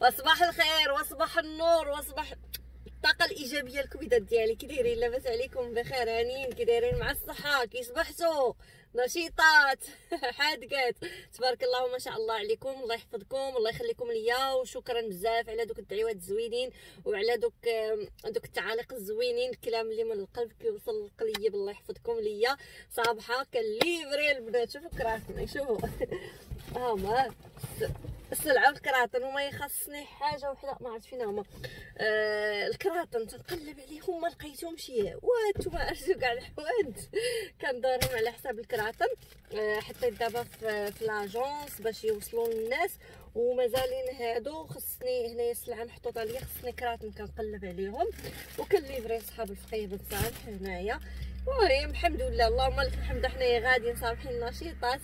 وصباح الخير وصباح النور وصباح الطاقه الايجابيه الكبيدات ديالي. كي دايرين؟ لاباس عليكم؟ بخير؟ هانيين؟ كي دايرين مع الصحه؟ كي صبحتوا؟ نشيطات حادقات؟ تبارك الله وما شاء الله عليكم. الله يحفظكم، الله يخليكم ليا، وشكرا بزاف على دوك الدعوات الزوينين وعلى دوك التعاليق الزوينين. الكلام اللي من القلب كيوصل للقليب. الله يحفظكم ليا. صباحا كنليفري البنات. شوفوا كراتني، شوفوا ها هما السلعه الكراطن، وما يخصني حاجه وحده ما عرفت فين هما. الكراطن تنقلب عليهم ما لقيتهمش، وانتم عرفتوا كاع الحواد كندورهم على حساب الكراطن. حطيت دابا في لاجونس باش يوصلوا للناس، ومازالين هادو. خصني هنايا السلعه محطوطه ليا، خصني كراطن كنقلب عليهم وكنليفري صحاب الفقيه بن صالح هنايا. المهم الحمد لله، اللهم لك الحمد. حنايا غاديين صابحين نشيطات.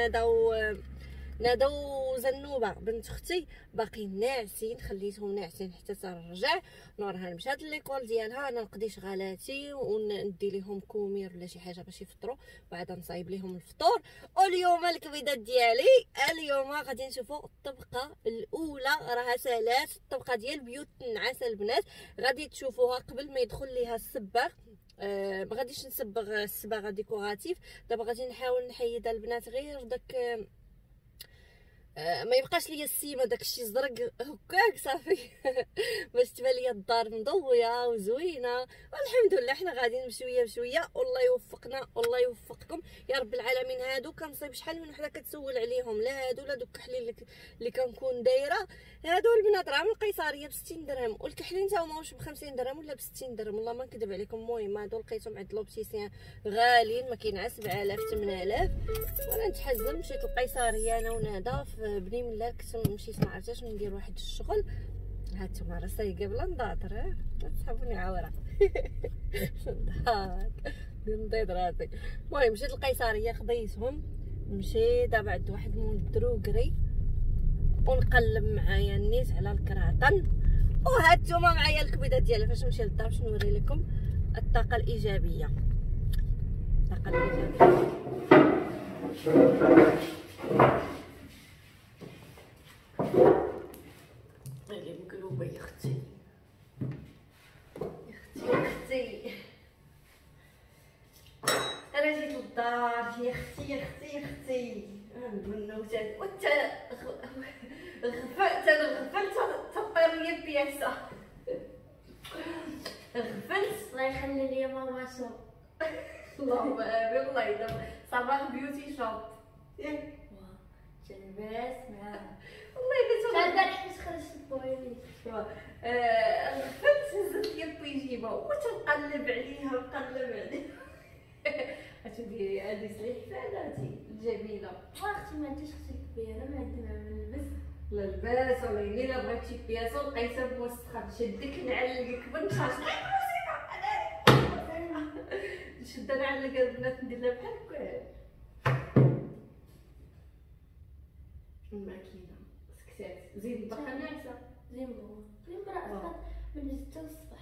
نادو زنوبه بنت اختي باقيين ناعسين، خليتهم ناعسين حتى ترجع. نورها مشات ليكول ديالها، انا نقضي شغالاتي وندي لهم كومير ولا شي حاجه باش يفطروا، بعدا نصايب لهم الفطور. واليوم الكبيدات ديالي اليوم غادي نشوفوا الطبقه الاولى، راها سالات الطبقه ديال بيوت النعاس البنات. غادي تشوفوها قبل ما يدخل ليها الصباغ. ما غاديش نصبغ الصباغه ديكوراتيف دابا، غادي نحاول نحيد البنات غير داك ما يبقاش ليا السيمه، داكشي زرق هكاك صافي باش تبان ليا الدار مضويه وزوينه. والحمد لله حنا غاديين بشويه بشويه، والله يوفقنا والله يوفقكم يا رب العالمين. هادو كنصيب شحال من وحده كتسول عليهم، لا هادو لا دوك الكحلين اللي كنكون دايره. هادو البنات راه من القيصريه ب 60 درهم، والكحلين تا هما واش ب 50 درهم ولا ب 60 درهم، والله ما نكذب عليكم. المهم هادو لقيتهم عند لوبتيسيان غاليين، ما كاين 7000 8000. وانا نتحزن مشيت للقيصريه انا ونادا في بني ملاك، مشيت ما عرفتش ندير واحد الشغل. هانتوما راه سايقه بلا نضاطر، تسحبوني عوره نضيض راسي. المهم مشيت للقيصريه خديتهم، مشيت دابا عند واحد مول الدروكري ونقلب معايا النيت على الكراطن. وهانتوما معايا الكبيدات ديالها. فاش نمشي للدار باش نوري لكم الطاقه الايجابيه. الطاقه الايجابيه اللي مقلوبه يا اختي يا اختي. انا جيت للدار يا اختي يا اختي يا اختي. البنوتات وانت غفلت، انا غفلت تطير ليا بياسه. غفلت الله يخلي لي ماما شوب. اللهم امين. الله يدوم صباح بيوتي شوب. تلبس معاها والله الا هذا حيت خرجت البويلي. غفلت هزت ليا البيجيمه وتنقلب عليها نقلب عليها. اتديري هذه سليحفاناتي الجميله. اختي ما عنديش اختي كبيره، ما عندي مع نلبس لا لباس ولا الا بغيتي بياسه لقيتها موسخه نشدك نعلقك بالنشاط. نشد نعلق البنات ندير لها بحال هكا. الماكينه سكتات زيد باقا ناعسه زين ماما زين مرأة من 6 الصباح.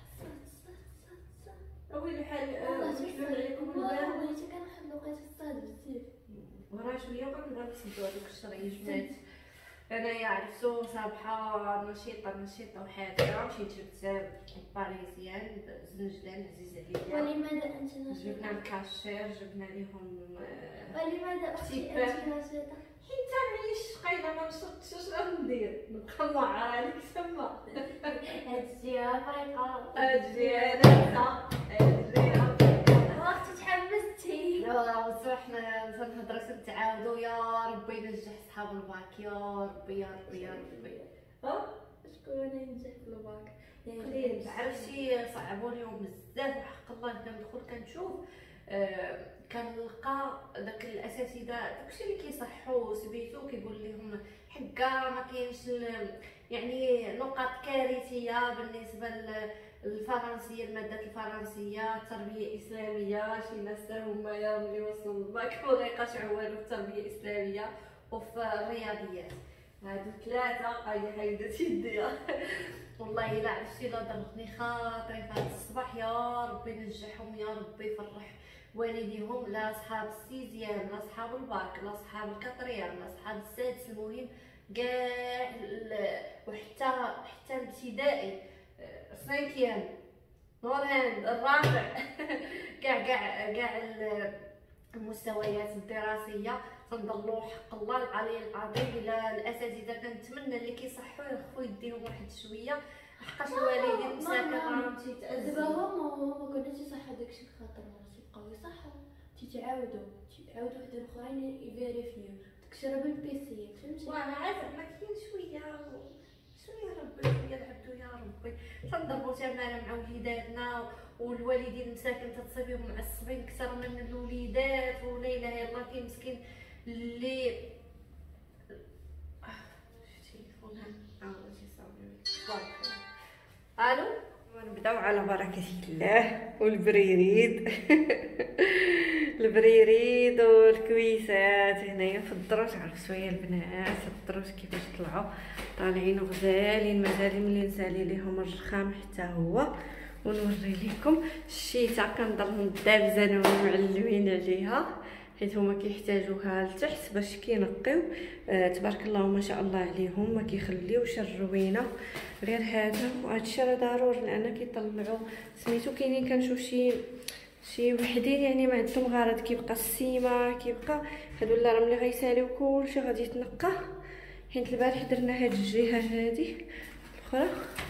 ويلي بحال كيفاش عليكم والله البال. بغيتي كنحل لقيت الصاد بزاف وراه شويه وكنبغيو نسدو هذوك الشرايط. انايا عرفتو صباحه نشيطه وحاده. مشيت جبت باريزيان زنجدان عزيز عليا. ولماذا انت نشيطه؟ جبنا الكاشير، جبنا ليهم ولماذا اختي انت نشيطه؟ حيت معليش قايله ما نشطش، اش غندير؟ نبقى معرة عليك تما. هاد الجهه فايقه، اجي انا اجي اختي تحمستي. لا وصحنا نهضروا نتعاودوا. يا ربي ينجح صحاب الباك، يا ربي يا ربي يا ربي. شكون ينجح في الباك؟ قليل عرفتي صعبوا ليهم بزاف. وحق الله كندخل كنشوف كنلقى داك الاساتذه داكشي اللي كيصحوا سبيتو كيقول لهم حكا ما كاينش يعني نقاط كارثيه بالنسبه للفرنسيه، المادات الفرنسيه، التربيه الاسلاميه. شي ناس هما يا ملي وصلوا للباك ما غيقاشعوا والو في التربيه الاسلاميه وفي الرياضيات. هادو ثلاثه حيدت يديها. والله الا عرفتي لا ضربتني خاطري في هذا الصباح. يا ربي نجحهم، يا ربي يفرح والديهم، لا صحاب السيزيام لا صحاب الباك لا صحاب الكاتريام لا صحاب السادس، المهم كاع وحتى حتى الابتدائي، سانكيام، نورهان الرابع كاع المستويات الدراسيه تنضلوا حق الله العلي العظيم. الى الاساتذه كنتمنى اللي كيصحوا يخفوا يديهم واحد شويه، حقاش الوالدين مساكن راهم تيتأذوا. دابا هما كنا تيصحوا داكشي الخاطر تيبقاو يصحوا تيعاودوا حتى الاخرين يفيريفيو داكشي راه بالبيسي فهمتي. وانا عارفه ما كاين شويه ربي العبدو يا ربي تنضربوا تماره مع وليداتنا، والوالدين مساكن تتصيبهم معصبين اكثر من الوليدات، ولا اله الا الله. كاين مسكين اللي تليفون الو ونبداو على بركه الله. والبريريد البريريد والكويسات هنايا في الدروج. عرفت شويه البنات الدروج كيفاش طلعوا طالعين غزالين، مازال ملي نسالي ليهم الرخام حتى هو. ونوري لكم الشيته كنضل دابزين ومعلمين عليها حيت هما كيحتاجوها لتحت باش كينقيو. تبارك الله ما شاء الله عليهم، ما كيخليوش الروينه غير هذا. وهادشي راه ضروري لان كيطلعوا سميتو. كاينين كنشوف شي وحدين يعني ما عندهم غرض، كيبقى السيمه كيبقى هادو لا راه ملي غيساليو كلشي غادي يتنقى. حيت البارح درنا هاد الجهه هادي الاخرى.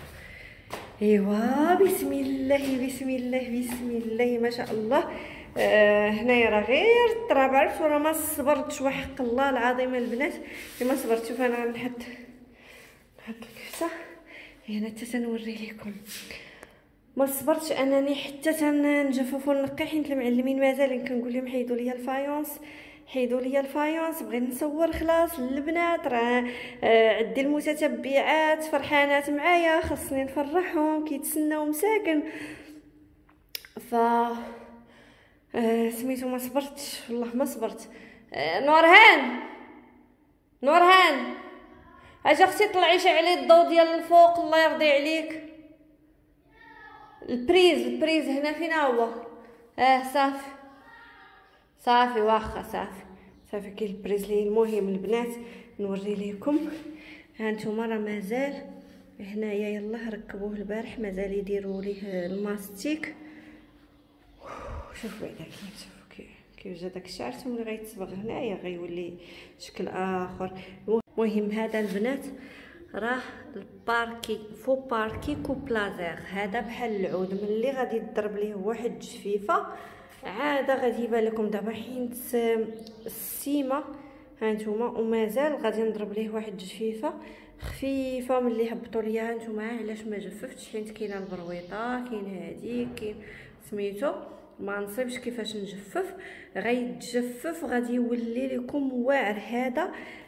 ايوا بسم الله بسم الله بسم الله ما شاء الله. هنايا راه غير التراب. عرفتوا راه ما صبرتش وحق الله العظيم البنات ما صبرت. شوف انا غنحط الكفته هنا حتى تنوري لكم. ما صبرتش انني حتى تنجفف ونقي حيت المعلمين مازال كنقول لهم حيدوا لي الفايونس بغيت نصور خلاص البنات. راه عندي المتتبعات فرحانات معايا، خاصني نفرحهم كيتسناو مساكن. ف سميتو ما صبرتش والله ما صبرت. نورهان اجي اختي طلعي شعلي الضو ديال الفوق الله يرضي عليك. البريز هنا فين هو؟ صافي واخا صافي كاين البريز لي. المهم البنات نوري لكم. ها نتوما راه مازال هنايا يلاه ركبوه البارح، مازال يديروا ليه الماستيك. شوفوا هذا كيف جا داك الشعر ملي غيتصبغ هنايا غيولي شكل اخر. المهم هذا البنات راه الباركي فو باركيكو بلازير. هذا بحال العود ملي غادي تضرب ليه واحد الجفيفه عاد غادي يبان لكم. دابا حين السيمه ها نتوما ومازال غادي نضرب ليه واحد الجفيفه خفيفه. ملي هبطوا ليا ها نتوما علاش ما جففتش حيت كاينه البرويطه كاين هادي كاين سميتو ما نصيبش كيفاش نجفف. غيتجفف غادي يولي لكم واعر. هذا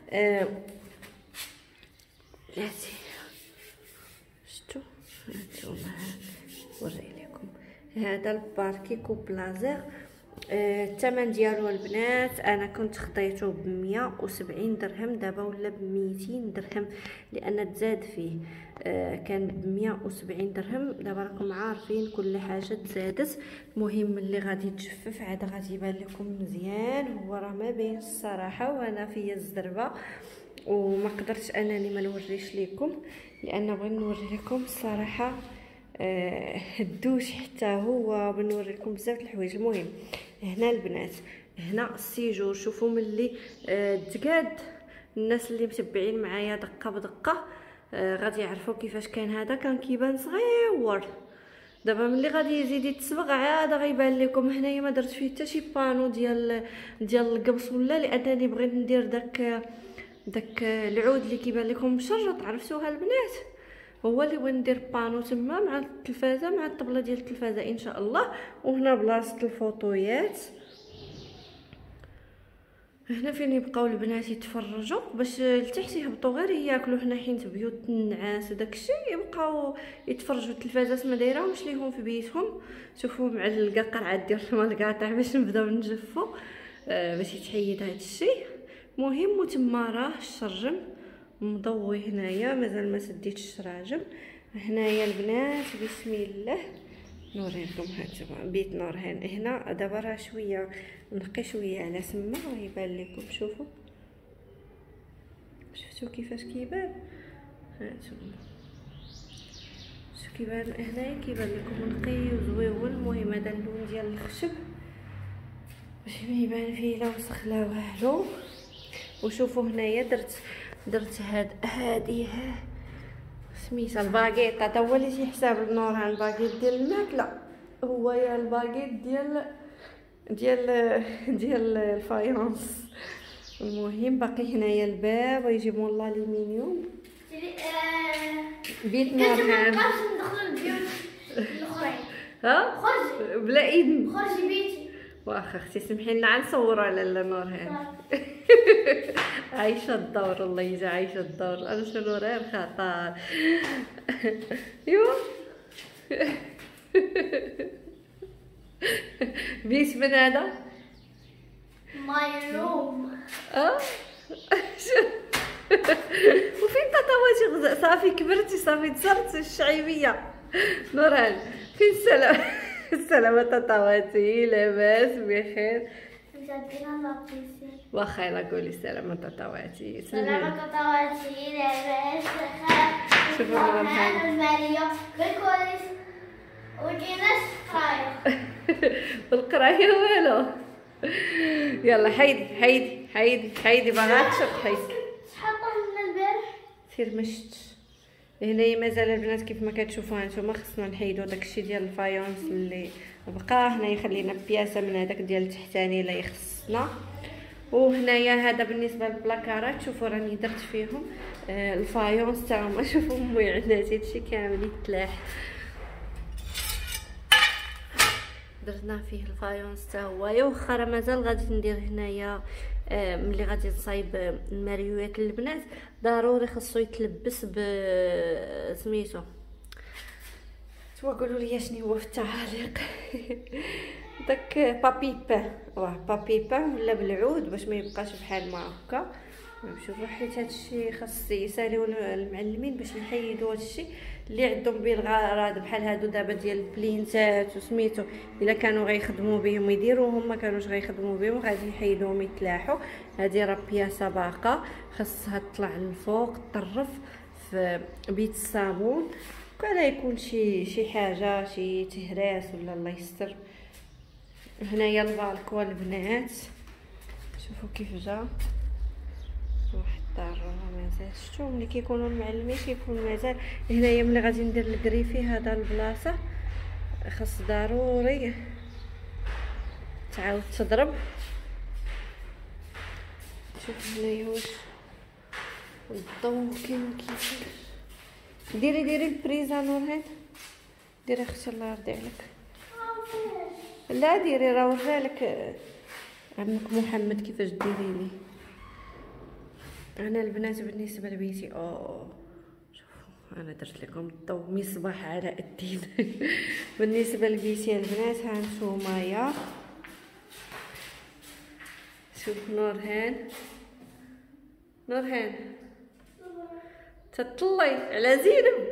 بلاتي شتو هانتوما نوري لكم. هذا الباركيكو بلازير الثمن ديالو البنات انا كنت خطيته ب170 درهم، دابا ولا ب200 درهم لان تزاد فيه. كان ب170 درهم، دابا راكم عارفين كل حاجه تزادت. المهم اللي غادي تجفف عاد غادي يبان لكم مزيان. هو راه ما بينش الصراحه وانا فيا الزربه وما قدرتش انني ما نوريش لكم لان بغيت نوري لكم الصراحه هدوش حتى هو بنوري لكم بزاف الحوايج. المهم هنا البنات هنا السيجور. شوفوا ملي تقاد الناس اللي متبعين معايا دقه بدقه غادي يعرفوا كيفاش كان. هذا كان كيبان صغيور، دابا ملي غادي يزيد يتصبغ عاد غيبان لكم. هنايا ما درت فيه حتى شي بانو ديال القبص ولا لانني بغيت ندير داك العود اللي كيبان لكم مشرط. عرفتوها البنات؟ هو اللي بغيت ندير بانو تما مع التلفازه مع الطبله ديال التلفازه ان شاء الله. وهنا بلاصه الفوطويات هنا فين يبقاو البنات يتفرجوا باش لتحت يهبطوا غير ياكلوا. هنا حيت بيوت النعاس وداكشي يبقاو يتفرجوا. التلفازات ما دايراهمش ليهم في بيتهم. شوفوا معلقه قرعه ديال الماء القاطع باش نبداو نجفوا باش يتحيد هذا الشيء. مهم وتما راه الشرجم مضوي هنايا مازال ما سديتش الشراجم. هنايا البنات بسم الله نوريكم. هانتوما بيت نورهان هنا دابا راه شويه نقي شويه على سما يبان لكم. شوفوا كيفاش كيبان. هانتوما شوف كيبان هنايا، كيبان لكم نقي وزويون. المهم هذا اللون ديال الخشب باش ما يبان فيه لا وسخ لا والو. وشوفوا هنايا درت هادي سميتها الباكيط. هذا هو اللي تيحساب النوران الباكيط ديال الماكله، هو يا الباكيط ديال الفايونس. المهم باقي هنايا الباب ويجيبوا الله الالومنيوم. بيت نوران ندخلوا البيوت الاخرين. ها خرجي بلا اذن، خرجي بيتي. واخا اختي سمحي لنا نصوروا على نوران. عايشه الدور، الله يجي عايشه الدور. انا شنو نوران خطر. ايوا بيت من هذا ماي روم. وفين تطواتي غزاء؟ صافي كبرتي، صافي تصرتي الشعيبيه. نوران فين السلام؟ السلامة تطواتي، لاباس بخير؟ واخا يلا قولي سلامة تطواتي. سلامة تطواتي، لاباس بخير؟ شوفوا نوران المالية بالكويس وكايناش قراية. بالقرايه والو. يلا حيدي باغا تشرب. حيدي شحال لنا البارح؟ سير مشت. هنايا مازال البنات كيف ما كتشوفوا هانتوما خصنا نحيدو داكشي ديال الفايونس اللي بقى. هنايا خلينا بياسه من هذاك ديال التحتاني اللي يخصنا. وهنايا هذا بالنسبه للبلاكارات، شوفوا راني درت فيهم الفايونس تا هما. شوفوا امي عندها هادشي كامل يتلاح، درنا فيه الفايونس تا هو. واخا راه مازال غادي ندير هنايا ملي غادي نصايب الماريوات للبنات ضروري خصو يتلبس ب سميتو توا قولوا لي شنو هو في التعاليق. داك بابيبا، بابيبا ولا بالعود باش ما يبقاش بحال ما هكا. شوفوا حيت هادشي خاص يساليو المعلمين باش يحيدوا هادشي اللي عندهم به الغرض بحال هادو دابا ديال البلينتات وسميتو. الا كانوا غيخدموا بهم يديروهم، ما كانوش غيخدموا بهم غادي يحيدوهم يتلاحوا. هذه راه بياسه باقه خاصها تطلع للفوق طرف في بيت الصابون. كان يكون شي حاجه شي تهراس ولا الله يستر. هنايا البالكو البنات شوفوا كيف جا واحد الدار مازال. شفتوا ملي كيكونوا المعلمين كيكون مازال. هنايا ملي غادي ندير الكريفي هذا البلاصه خاص ضروري تعاود تضرب. شوف هنايا واش الضو كيفاش. ديري البريزه نورهان، ديري اختي الله يرضي عليك. لا ديري راه ورالك عمك محمد كيفاش ديري لي. انا البنات بالنسبه لبيتي شوفوا انا درت لكم الضو مصباح علاء الدين. بالنسبه لبيتي البنات ها نتوما يا شوف نورهان تطلي على زينب.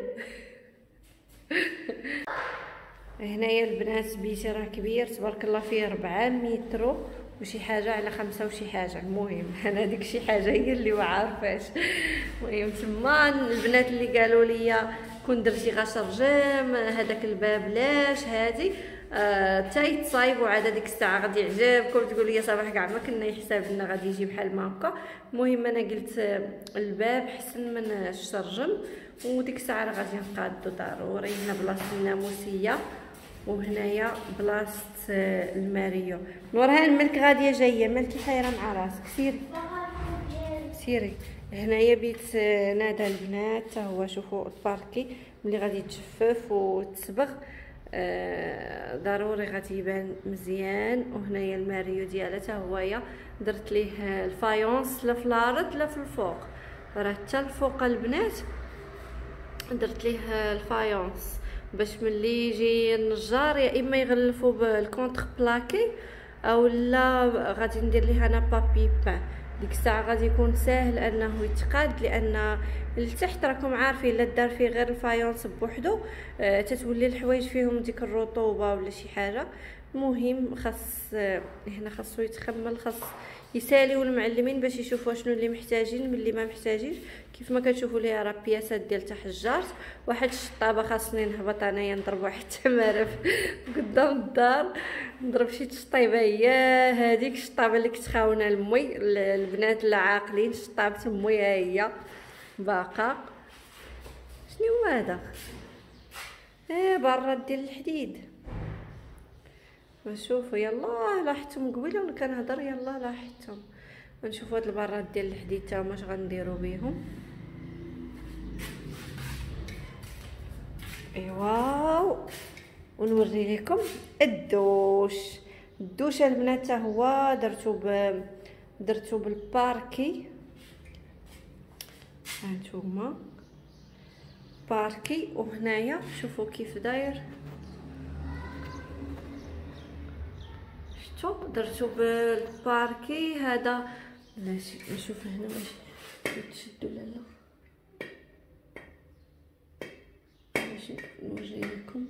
هنايا البنات بيتي راه كبير تبارك الله، فيه 4 متر وشي حاجه على 5 وشي حاجه. المهم انا ديك شي حاجه هي اللي ما عارفاش. المهم تما البنات اللي قالوا لي كون درتي غشرجم هذاك الباب لاش هادي حتى يتصايبوا عاد ديك الساعه غادي يعجبكم. تقول لي صباح كاع ما كنا يحسب لنا غادي يجي بحال ما هكا. المهم انا قلت الباب حسن من الشرجم، وديك الساعه راه غادي نقادو ضروري. هنا بلاصه الناموسيه وهنايا بلاصه الماريو. نورهان مالك غاديه جايه، مالكي حايره مع راسك. سيري هنايا بيت نادى البنات تا هو. شوفوا الباركي ملي غادي تجفف وتصبغ ضروري غادي يبان مزيان. وهنايا الماريو ديالها تا هويا درت ليه الفايونس لا في الارض لا في الفوق، راه حتى الفوق البنات درت ليه الفايونس باش ملي يجي النجار يا اما يغلفوا بالكونتر بلاكي او لا غادي ندير ليه انا بابي بان. ديك الساعه غادي يكون ساهل انه يتقاد، لان التحت راكم عارفين الا دار فيه غير الفايونس بوحدو تتولي الحوايج فيهم ديك الرطوبه ولا شي حاجه المهم خاص هنا خاصو يتخمل، خاص يساليو المعلمين باش يشوفوا شنو اللي محتاجين من اللي ما محتاجينش. كيف ما كتشوفوا ليها راه بياسات ديال تحجرت. واحد الشطابه خاصني نهبط انايا نضرب واحد التماره قدام الدار، نضرب شي تشطيبه هي هذيك الشطابه اللي كنت خاونه لمي. البنات العاقلين شطابت امي ها هي باقا. شنو هو هذا؟ براد ديال الحديد. نشوفوا يلا لاحظتهم قبيله وانا كنهضر، يلا لاحظتهم. نشوفوا هاد البراد ديال الحديد تا هما اش غنديروا بهم. ايوا ونوري لكم الدوش. الدوش البنات حتى هو درتو بالباركي. هانتوما باركي، وهنايا شوفوا كيف داير. شفتوا درتو بالباركي هذا. ماشي نشوف هنا باش تشدوا لا لا باش نوري لكم.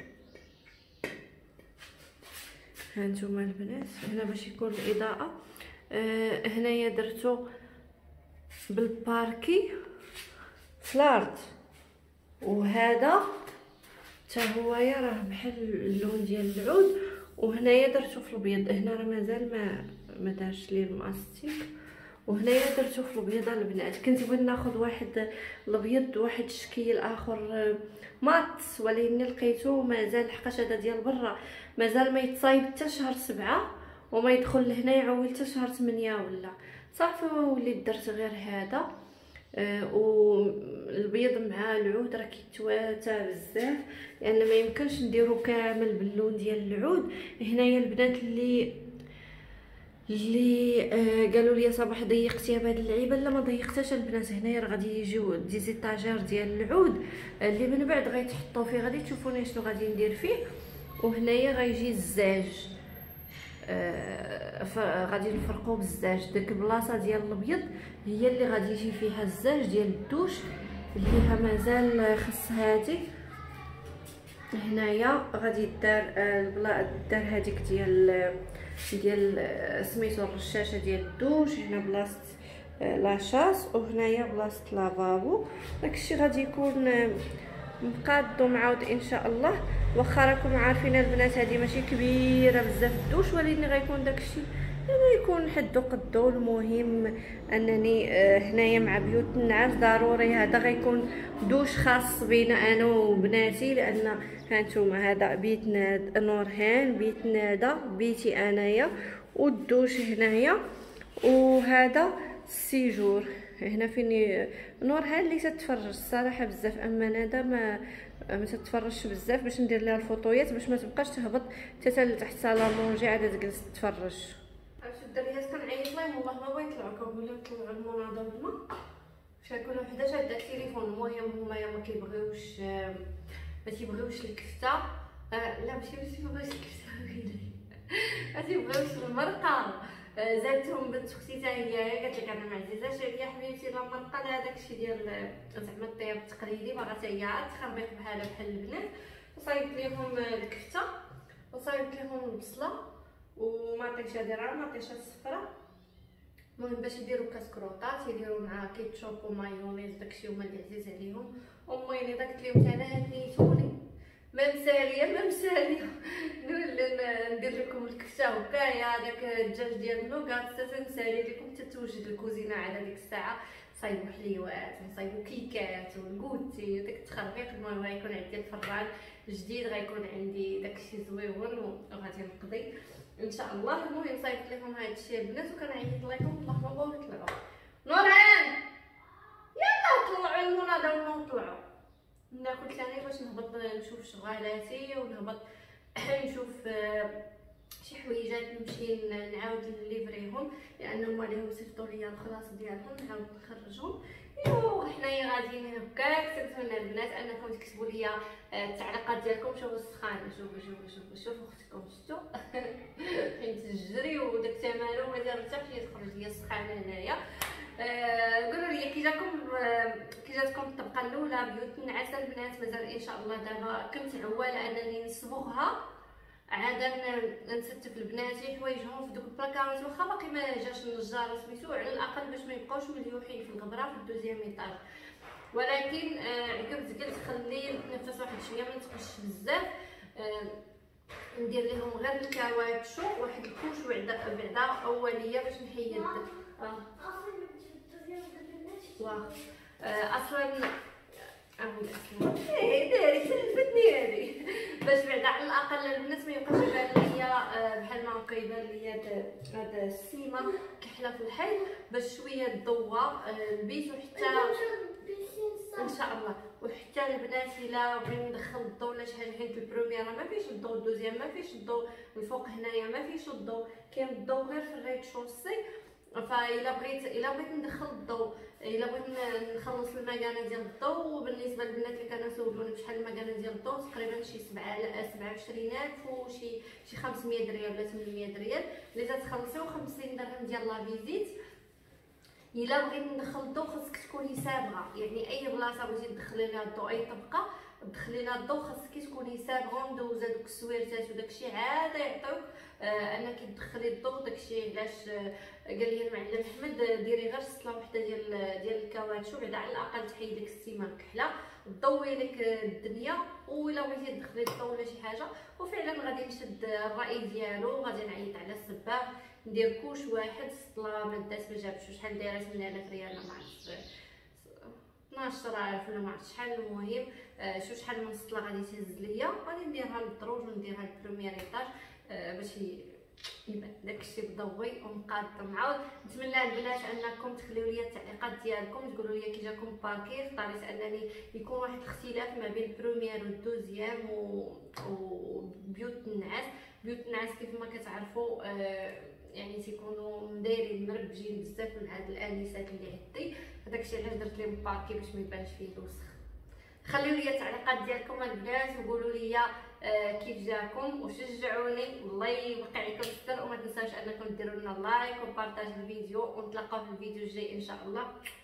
هانتوما البنات هنا باش يكون الاضاءه. هنايا درتو بالباركي فلارد، وهذا حتى هويا راه بحال اللون ديال العود. وهنايا درتو في الابيض، هنا راه مازال ما دارش لي الماستيك. وهنايا درتو في الابيض البنات. كنت بغيت ناخذ واحد الابيض واحد الشكل اخر مات، ولكن لقيتو مازال حقاش هذا ديال برا مازال ما يتصايب حتى شهر 7 وما يدخل لهنا يعول حتى شهر 8 ولا صافي. وليت درت غير هذا. والبيض مع العود راه كيتواتى بزاف، لان ما يمكنش نديرو كامل باللون ديال العود. هنايا البنات اللي قالوا لي صباح ضيقتيها بهاد اللعيبه، لا ما ضيقتهاش البنات. هنايا راه غادي يجيو دي زيتاجير ديال العود اللي من بعد غيتحطوا فيه، غادي تشوفوني شنو غادي ندير فيه. وهنايا غيجي الزاج، غادي نفرقوا بالزاج. ديك البلاصه ديال الابيض هي اللي غادي يجي فيها الزاج ديال الدوش اللي مازال خص هذيك. هنايا غادي دار دار هذيك ديال سميتو الرشاشه ديال الدوش. هنا بلاصه لاشاس، وهنايا بلاصه لافابو. داكشي غادي يكون مقادو معاود ان شاء الله. واخا راكم عارفين البنات هذه ماشي كبيره بزاف الدوش، ولكن غيكون داكشي يعني يكون حدو قدو. المهم انني هنايا مع بيوت النعاس ضروري هذا غيكون دوش خاص بينا انا وبناتي، لان هانتوما هذا بيت نورهان، بيت ندى، بيتي انايا، والدوش هنايا. وهذا السيجور هنا فين نورهان اللي تتفرج الصراحه بزاف، اما ندى ما تتفرجش بزاف باش ندير لها الفوطويات باش ما تبقاش تهبط حتى لتحت صالونجي عاد تجلس تتفرج. عرفتوا الدريات كنعيط لهم والله ما بغا يطلعوا، كنقول لهم طلعوا المناضله باش يكونوا حدا شاده التليفون. المهم هما ما كيبغيوش الكفته. لا ماشي بغيوش الكفته ما تيبغيوش المرقه. زادتهم بنت اختي حتى هي قالت لك انا ما عزيزاش عليا حبيبتي لا مرقه لا داكشي ديال زعما الطياب التقليدي، باغا حتى هي عاد تخربيق بحال البنات. وصايبت ليهم الكفته وصايبت ليهم البصله وماطيشه ديالها ماطيشه الصفراء. المهم باش يديروا كاسكروطات يديروا مع كيتشوب ومايونيز داكشي هما اللي عزيز عليهم. امي قالت لهم انا هنيتوني ما مساليه ندير لكم الكفته وكايا داك الدجاج ديال النوكات حتى تنسالي لكم تتوجد الكوزينه على ديك الساعه. صايبوا حليوات ونصايبوا كيكات والكوتي وداك التخربيق. المهم غيكون عندي الفران جديد، غيكون عندي داكشي زويون وغادي نقضي ان شاء الله. المهم صايبت لكم هذا الشيء البنات وكنعيط لكم والله ما بغاو يطلعوا. نوران يلا طلعوا المناضه ونطلعوا ناكل ثاني باش نهبط نشوف شغالاتي ونهبط نشوف شي حويجات نمشي نعاود نليفريهم، لان هما اللي صيفطوا ليا الخلاص ديالهم نعاود نخرجهم. ايوا حنايا غاديين هكاك. تنتمنى البنات انكم تكتبوا ليا التعليقات ديالكم. شوفوا السخانه، شوفوا اختكم شفتوا حيت الجري وداك التمارين ما دار حتى فين تخرج ليا السخانه هنايا. قولوا لي كي جاتكم الطبقه الاولى بيوت النعاس البنات. مازال ان شاء الله دابا كنت عواله انني نصبغها عاده نستف لبناتي حوايجهم في دوك البلاكارات واخا باقي ما جاش النجار سميتو، على الاقل باش ما يبقاوش مليوحين في الغبره في الدوزيام ايطاج. ولكن عقبت قلت خليه يتنفس واحد شويه ما نتقش بزاف. ندير لهم غير الكاواتشو واحد الكوش بعدا اوليه باش نحيد اصلا داري تلفتني هذه باش بعدا على الاقل البنات ما يبقاش يبان ليا بحال ما هكا يبان ليا هذا السيمه كحله في الحي، باش شويه تضوى البيت وحتى ان شاء الله. وحتى البنات الا بغينا ندخل الضو ولا شي حاجه، حيت البروميير ما فيش الضو، الدوزيام ما فيش الضو، الفوق هنايا ما فيش الضو، كاين الضو غير في الريت شوسي. فالا بغيت ندخل الضو، الا بغيت نخلص المكانه ديال الضو، وبالنسبه للبنات اللي كانوا سولوني بشحال المكانه ديال الضو تقريبا شي 27000 وشي 500 ريال ولا 800 ريال اللي تتخلصيو 50 درهم ديال لا فيزيت. الا بغيت ندخل الضو خاصك تكوني سابغه، يعني اي بلاصه بغيتي تدخلي لها الضو، اي طبقه تدخلي لها الضو خاصك تكوني سابغه ومدوزه دوك السويرتات وداكشي عاد يعطيوك انك تدخلي الضو. داكشي علاش قال لي المعلم احمد ديري غير سطله وحده ديال الكاواتشو بعدا على الاقل تحيد ديك السيمه الكحله تضوي لك الدنيا. وإلا بغيتي تدخلي الضو ولا شي حاجه، وفعلا غادي نشد الراي ديالو، غادي نعيط على السباغ ندير كوش واحد سطله ما دات ما جابش شحال دايره 8000 ريال ما عرفتش 12000 ولا ما عرفتش شحال. المهم شوف شحال من سطله غادي تهز ليا، غادي نديرها للدروج ونديرها للبروميير ايطاج باش يبان داكشي مضوي ومقادم. عاود نتمنى البنات انكم تخليو لي التعليقات ديالكم، تقولوا لي كي جاكم الباركي، اختاريت انني يكون واحد الاختلاف ما بين البروميير والدوزيام وبيوت النعاس. بيوت النعاس كيف ما كتعرفوا يعني تيكونوا دايرين مربجين بزاف من هاد الانسات اللي عندي، داكشي علاش درت لهم باركي باش ما يبانش فيه الوسخ. خليو لي التعليقات ديالكم البنات وقولوا لي كيف جاكم وشجعوني، والله يوقع عليكم الستر. وما تنساوش انكم ديروا لنا لايك وبارطاج الفيديو، ونتلاقاو في الفيديو الجاي ان شاء الله.